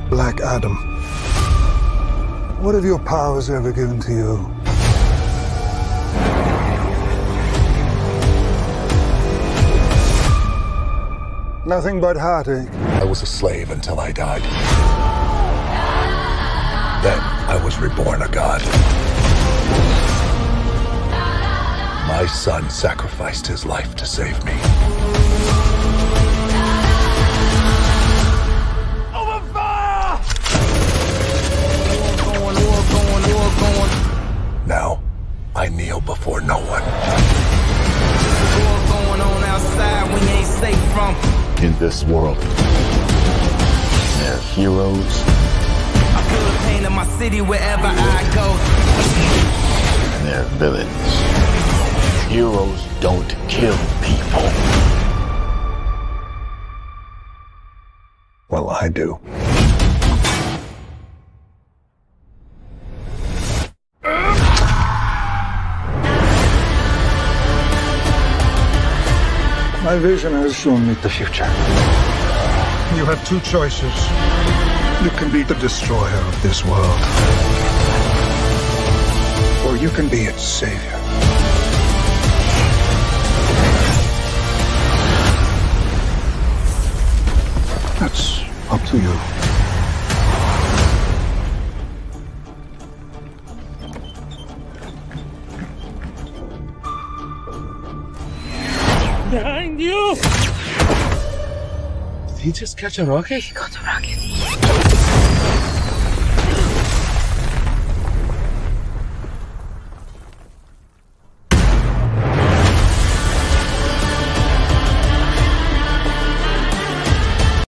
Black Adam. What have your powers ever given to you? Nothing but heartache. I was a slave until I died. Then I was reborn a god. My son sacrificed his life to save me. Open fire! War going. Now, I kneel before no one. War going on outside we ain't safe from. In this world, there are heroes. I feel the pain in my city wherever I go. And there are villains. Heroes don't kill people. Well, I do. My vision has shown me the future. You have two choices. You can be the destroyer of this world, or you can be its savior. That's up to you. Behind you! Did he just catch a rocket? He got a rocket.